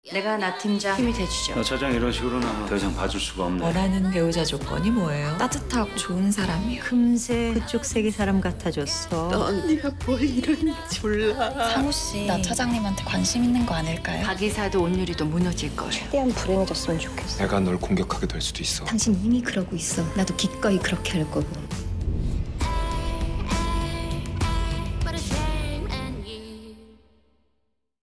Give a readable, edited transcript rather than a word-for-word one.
내가 나 팀장 힘이 돼주죠. 나 차장 이런 식으로는 아마 더 이상 봐줄 수가 없네. 원하는 배우자 조건이 뭐예요? 따뜻하고 좋은 사람이요. 금세 그쪽 세계 사람 같아졌어. 넌 네가 뭘 이러는지 몰라. 상우 씨, 나 차장님한테 관심 있는 거 아닐까요? 박 이사도 온유리도 무너질 거예요. 최대한 불행해졌으면 좋겠어. 내가 널 공격하게 될 수도 있어. 당신 이미 그러고 있어. 나도 기꺼이 그렇게 할 거고.